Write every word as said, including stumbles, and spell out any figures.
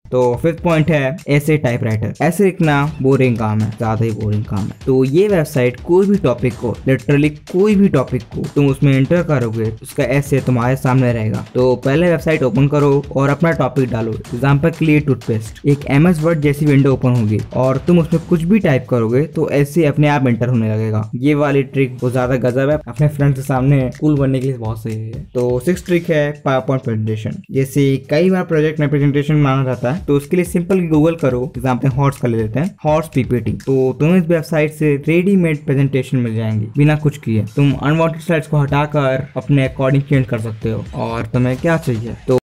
तो fifth point है ऐसे टाइपराइटर। ऐसे लिखना बोरिंग काम है, ज्यादा ही बोरिंग काम है। तो ये वेबसाइट कोई भी टॉपिक को, लिटरली कोई भी टॉपिक को तुम उसमें एंटर करोगे, उसका ऐसे तुम्हारे सामने रहेगा। तो पहले वेबसाइट ओपन करो और अपना टॉपिक डालो। एग्जाम्पल के लिए टूथपेस्ट। एक एम एस वर्ड जैसी विंडो ओपन होगी और तुम उसमें कुछ भी टाइप करोगे तो ऐसे अपने आप एंटर होने लगेगा। ये वाली ट्रिक बहुत ज्यादा गजब है, अपने फ्रेंड के सामने कूल बनने के लिए बहुत सही है। तो सिक्स ट्रिक है पावर पॉइंट प्रेजेंटेशन। जैसे कई बार प्रोजेक्ट में प्रेजेंटेशन माना जाता है, तो उसके लिए सिंपल गूगल करो। एग्जाम्पल हॉर्स का ले लेते हैं, हॉर्स पीपीटी। तो तुम्हें इस वेबसाइट से रेडीमेड प्रेजेंटेशन मिल जाएंगी बिना कुछ किए। तुम अनवांटेड स्लाइड्स को हटाकर अपने अकॉर्डिंग चेंज कर सकते हो और तुम्हें क्या चाहिए। तो